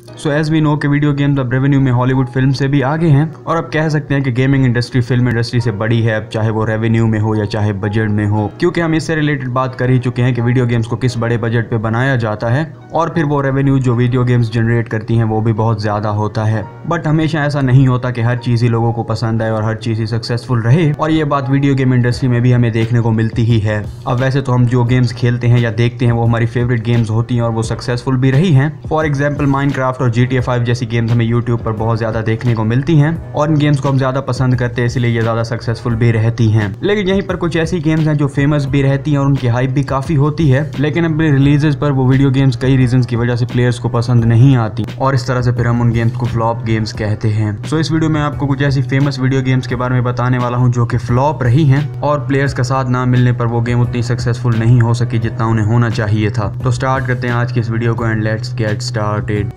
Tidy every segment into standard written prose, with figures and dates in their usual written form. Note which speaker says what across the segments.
Speaker 1: So as we know कि video games अब revenue में हॉलीवुड फिल्म से भी आगे हैं और अब कह सकते हैं कि गेमिंग इंडस्ट्री फिल्म इंडस्ट्री से बड़ी है, अब चाहे वो रेवेन्यू में हो या चाहे बजट में हो, क्योंकि हम इससे रिलेटेड बात कर ही चुके हैं कि वीडियो गेम्स को किस बड़े बजट पे बनाया जाता है और फिर वो रेवेन्यू जो वीडियो गेम्स जनरेट करती हैं वो भी बहुत ज्यादा होता है। बट हमेशा ऐसा नहीं होता कि हर चीज ही लोगों को पसंद आए और हर चीज ही सक्सेसफुल रहे, और ये बात वीडियो गेम इंडस्ट्री में भी हमें देखने को मिलती ही है। अब वैसे तो हम जो गेम्स खेलते हैं या देखते हैं वो हमारी फेवरेट गेम्स होती हैं और वो सक्सेसफुल भी रही हैं। फॉर एग्जाम्पल माइनक्राफ्ट और GTA 5 जैसी गेम्स हमें यूट्यूब पर बहुत ज्यादा देखने को मिलती हैं और इन गेम्स को हम ज्यादा पसंद करते हैं, इसलिए ये ज्यादा सक्सेसफुल भी रहती हैं। लेकिन यहीं पर कुछ ऐसी गेम्स हैं जो फेमस भी रहती हैं और उनकी हाइप भी काफी होती है, लेकिन अपने रिलीजेस पर वो वीडियो गेम्स कई रीजंस की वजह से प्लेयर्स को पसंद नहीं आती और इस तरह से फिर हम उन गेम्स को फ्लॉप गेम्स कहते हैं। सो इस वीडियो में आपको कुछ ऐसी फेमस वीडियो गेम्स के बारे में बताने वाला हूँ जो कि फ्लॉप रही हैं और प्लेयर्स का साथ ना मिलने पर वो गेम उतनी सक्सेसफुल नहीं हो सकी जितना उन्हें होना चाहिए था। तो स्टार्ट करते हैं आज की इस वीडियो को एंड लेट्स गेट स्टार्टेड।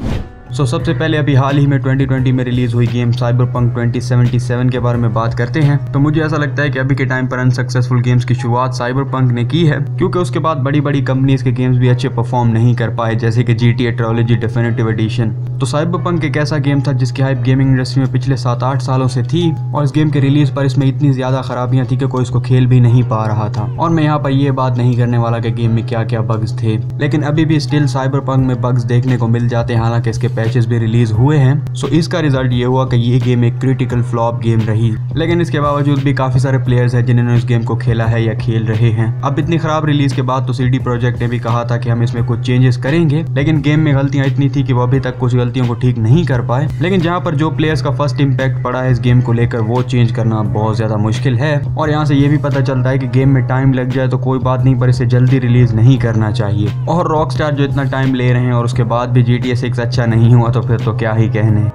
Speaker 1: सबसे पहले अभी हाल ही में 2020 में रिलीज हुई गेम साइबरपंक 2077 के बारे में बात करते हैं। तो मुझे ऐसा लगता है कि अभी के टाइम पर अनसक्सेसफुल गेम्स की शुरुआत साइबरपंक ने की है, क्योंकि उसके बाद बड़ी बड़ी कंपनीज के गेम्स भी अच्छे परफॉर्म नहीं कर पाए, जैसे कि GTA ट्रायोलॉजी डेफिनेटिव एडिशन। तो साइबरपंक एक ऐसा गेम था जिसकी हाइप गेमिंग इंडस्ट्री में पिछले 7-8 सालों से थी और इस गेम के रिलीज पर इसमें इतनी ज्यादा खराबियां थी कि कोई इसको खेल भी नहीं पा रहा था। और मैं यहाँ पर ये बात नहीं करने वाला कि गेम में क्या क्या बग्स थे, लेकिन अभी भी स्टिल साइबरपंक में बग्स देखने को मिल जाते हैं, हालांकि इसके पैचेस भी रिलीज हुए हैं। सो इसका रिजल्ट ये हुआ कि ये गेम एक क्रिटिकल फ्लॉप गेम रही, लेकिन इसके बावजूद भी काफी सारे प्लेयर्स हैं जिन्होंने इस गेम को खेला है या खेल रहे हैं। अब इतनी खराब रिलीज के बाद तो CD प्रोजेक्ट ने भी कहा था कि हम इसमें कुछ चेंजेस करेंगे, लेकिन गेम में गलतियां इतनी थी कि वो अभी तक कुछ गलतियों को ठीक नहीं कर पाए। लेकिन जहां पर जो प्लेयर्स का फर्स्ट इम्पैक्ट पड़ा है इस गेम को लेकर वो चेंज करना बहुत ज्यादा मुश्किल है। और यहाँ से ये भी पता चलता है कि गेम में टाइम लग जाए तो कोई बात नहीं, पर इसे जल्दी रिलीज नहीं करना चाहिए। और रॉकस्टार जो इतना टाइम ले रहे हैं और उसके बाद भी GTA 6 अच्छा नहीं हुआ तो फिर तो क्या ही कहने।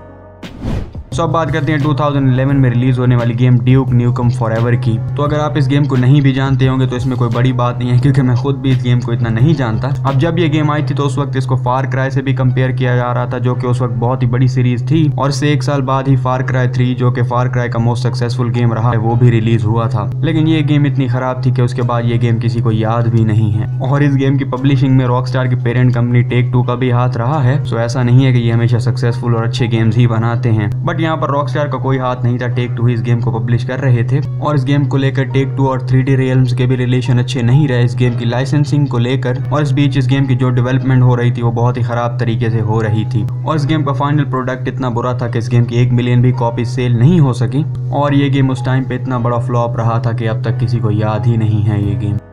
Speaker 1: अब बात करते हैं 2011 में रिलीज होने वाली गेम ड्यूक न्यूकम फॉरएवर की। तो अगर आप इस गेम को नहीं भी जानते होंगे तो इसमें कोई बड़ी बात नहीं है, क्योंकि मैं खुद भी इस गेम को इतना नहीं जानता। अब जब ये गेम आई थी तो उस वक्त इसको फार क्राई से भी कंपेयर किया जा रहा था, जो कि उस वक्त बहुत ही बड़ी सीरीज थी, और इससे 1 साल बाद ही फार क्राई 3 जो कि फार क्राई का मोस्ट सक्सेसफुल गेम रहा है वो भी रिलीज हुआ था। लेकिन ये गेम इतनी खराब थी कि उसके बाद ये गेम किसी को याद भी नहीं है। और इस गेम की पब्लिशिंग में रॉकस्टार की पेरेंट कंपनी टेक-2 का भी हाथ रहा है। सो ऐसा नहीं है कि ये हमेशा सक्सेसफुल और अच्छे गेम्स ही बनाते हैं, बट यहाँ पर रॉकस्टार का कोई हाथ नहीं था। टेक-2 ही इस गेम को पब्लिश कर रहे थे और इस गेम को लेकर टेक-2 और 3D Realms के भी रिलेशन अच्छे नहीं रहे इस गेम की लाइसेंसिंग को लेकर, और इस बीच इस गेम की जो डेवलपमेंट हो रही थी वो बहुत ही खराब तरीके से हो रही थी। और इस गेम का फाइनल प्रोडक्ट इतना बुरा था कि इस गेम की 1 मिलियन भी कॉपी सेल नहीं हो सकी, और ये गेम उस टाइम पे इतना बड़ा फ्लॉप रहा था कि अब तक किसी को याद ही नहीं है ये गेम।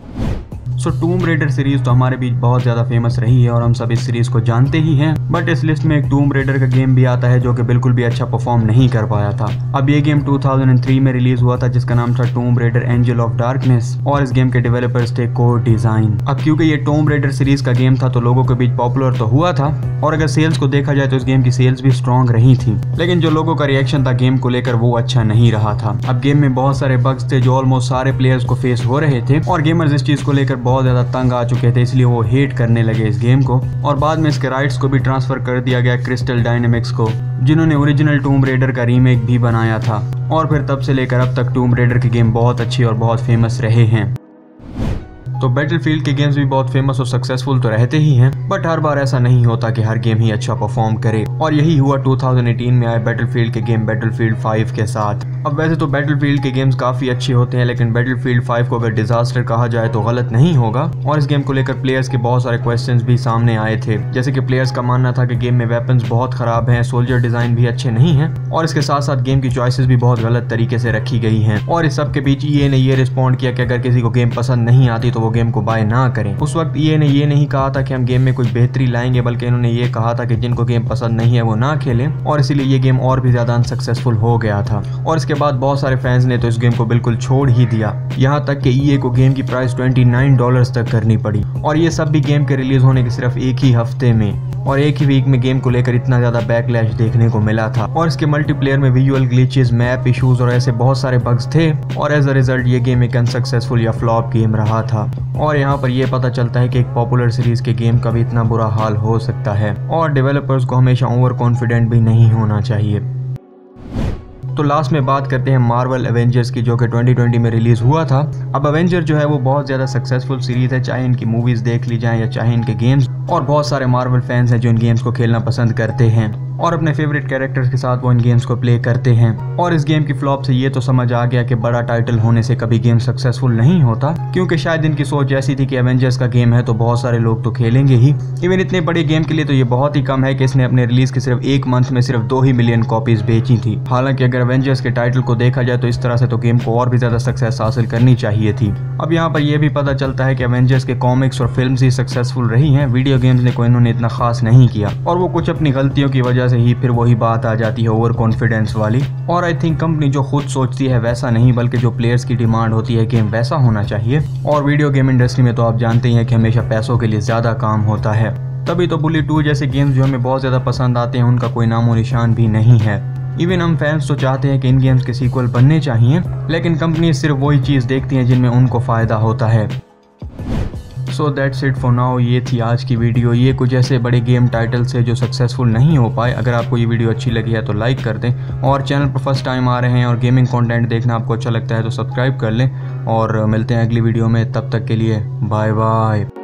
Speaker 1: टूम रेडर सीरीज तो हमारे बीच बहुत ज्यादा फेमस रही है और हम सब इस सीरीज को जानते ही हैं, बट इस लिस्ट में एक टूम रेडर का गेम भी आता है जो कि बिल्कुल भी अच्छा परफॉर्म नहीं कर पाया था। अब ये गेम 2003 में रिलीज हुआ था जिसका नाम था Tomb Raider Angel of Darkness, और इस गेम के डेवलपर्स थे कोड डिजाइन। अब क्योंकि ये टूम रेडर सीरीज का गेम था तो लोगों के बीच पॉपुलर तो हुआ था, और अगर सेल्स को देखा जाए तो इस गेम की सेल्स भी स्ट्रॉन्ग रही थी, लेकिन जो लोगों का रिएक्शन था गेम को लेकर वो अच्छा नहीं रहा था। अब गेम में बहुत सारे बग्स थे जो ऑलमोस्ट सारे प्लेयर्स को फेस हो रहे थे, और गेमर्स इस चीज को लेकर बहुत ज्यादा तंग आ चुके थे, इसलिए वो हेट करने लगे इस गेम को। और बाद में इसके राइट्स को भी ट्रांसफर कर दिया गया क्रिस्टल डायनेमिक्स को, जिन्होंने ओरिजिनल टूम रेडर का रीमेक भी बनाया था। और फिर तब से लेकर अब तक टूम रेडर के गेम बहुत अच्छी और बहुत फेमस रहे हैं। तो बैटलफील्ड के गेम्स भी बहुत फेमस और सक्सेसफुल तो रहते ही हैं, बट हर बार ऐसा नहीं होता कि हर गेम ही अच्छा परफॉर्म करे, और यही हुआ 2018 में आए बैटलफील्ड के गेम बैटलफील्ड 5 के साथ। अब वैसे तो बैटलफील्ड के गेम्स काफी अच्छे होते हैं, लेकिन बैटलफील्ड 5 को अगर डिजास्टर कहा जाए तो गलत नहीं होगा। और इस गेम को लेकर प्लेयर्स के बहुत सारे क्वेश्चंस भी सामने आए थे, जैसे कि प्लेयर्स का मानना था कि गेम में वेपन्स बहुत खराब हैं, सोल्जर डिजाइन भी अच्छे नहीं हैं, और इसके साथ साथ गेम की चॉइसेस भी बहुत गलत तरीके से रखी गई हैं। और इस सब के बीच EA ने ये रिस्पॉन्ड किया कि अगर किसी को गेम पसंद नहीं आती तो वो गेम को बाय ना करें। उस वक्त EA ने ये नहीं कहा था कि हम गेम में कुछ बेहतरी लाएंगे, बल्कि इन्होंने ये कहा था कि जिनको गेम पसंद नहीं है वो ना खेलें, और इसीलिए ये गेम और भी ज्यादा अनसक्सेसफुल हो गया था। और इसके बाद बहुत सारे फैंस ने तो इस गेम को बिल्कुल छोड़ ही दिया, यहाँ तक कि EA को गेम की प्राइस $29 तक करनी पड़ी, और ये सब भी गेम के रिलीज होने के सिर्फ एक ही हफ्ते में, और एक ही वीक में गेम को लेकर इतना ज्यादा बैकलैश देखने को मिला था। और इसके मल्टीप्लेयर में विजुअल ग्लिचेस, मैप इश्यूज और ऐसे बहुत सारे बग्स थे, और एज अ रिजल्ट ये गेम एक अनसक्सेसफुल या फ्लॉप गेम रहा था। और यहाँ पर यह पता चलता है कि एक पॉपुलर सीरीज के गेम का भी इतना बुरा हाल हो सकता है, और डेवलपर्स को हमेशा ओवर कॉन्फिडेंट भी नहीं होना चाहिए। तो लास्ट में बात करते हैं मार्वल एवेंजर्स की, जो कि 2020 में रिलीज हुआ था। अब एवेंजर जो है वो बहुत ज्यादा सक्सेसफुल सीरीज है, चाहे इनकी मूवीज देख ली जाए या चाहे इनके गेम्स, और बहुत सारे मार्वल फैंस हैं जो इन गेम्स को खेलना पसंद करते हैं और अपने फेवरेट कैरेक्टर्स के साथ वो इन गेम्स को प्ले करते हैं। और इस गेम की फ्लॉप से ये तो समझ आ गया कि बड़ा टाइटल होने से कभी गेम सक्सेसफुल नहीं होता, क्योंकि शायद इनकी सोच ऐसी थी कि एवेंजर्स का गेम है तो बहुत सारे लोग तो खेलेंगे ही। इवन इतने बड़े गेम के लिए तो ये बहुत ही कम है कि इसने अपने रिलीज के सिर्फ 1 मंथ में सिर्फ 2 ही मिलियन कॉपीज बेची थी। हालांकि अगर एवेंजर्स के टाइटल को देखा जाए तो इस तरह से तो गेम को और भी ज्यादा सक्सेस हासिल करनी चाहिए थी। अब यहाँ पर यह भी पता चलता है कि एवेंजर्स के कॉमिक्स और फिल्म ही सक्सेसफुल रही हैं, वीडियो गेम्स ने कोई इन्होंने इतना खास नहीं किया, और वो कुछ अपनी गलतियों की वजह से ही फिर वही बात आ जाती है ओवर कॉन्फिडेंस वाली। और आई थिंक कंपनी जो खुद सोचती है वैसा नहीं, बल्कि जो प्लेयर्स की डिमांड होती है गेम वैसा होना चाहिए। और वीडियो गेम इंडस्ट्री में तो आप जानते ही हैं कि हमेशा पैसों के लिए ज्यादा काम होता है, तभी तो बुली 2 जैसे गेम्स जो हमें बहुत ज्यादा पसंद आते हैं उनका कोई नामो निशान भी नहीं है। इवन हम फैंस तो चाहते हैं कि इन गेम्स के सीक्वल बनने चाहिए, लेकिन कंपनी सिर्फ वही चीज देखती हैं जिनमें उनको फायदा होता है। So that's it for now. ये थी आज की वीडियो। ये कुछ ऐसे बड़े गेम टाइटल्स है जो सक्सेसफुल नहीं हो पाए। अगर आपको ये वीडियो अच्छी लगी है तो लाइक कर दें, और चैनल पर फर्स्ट टाइम आ रहे हैं और गेमिंग कंटेंट देखना आपको अच्छा लगता है तो सब्सक्राइब कर लें, और मिलते हैं अगली वीडियो में। तब तक के लिए बाय बाय।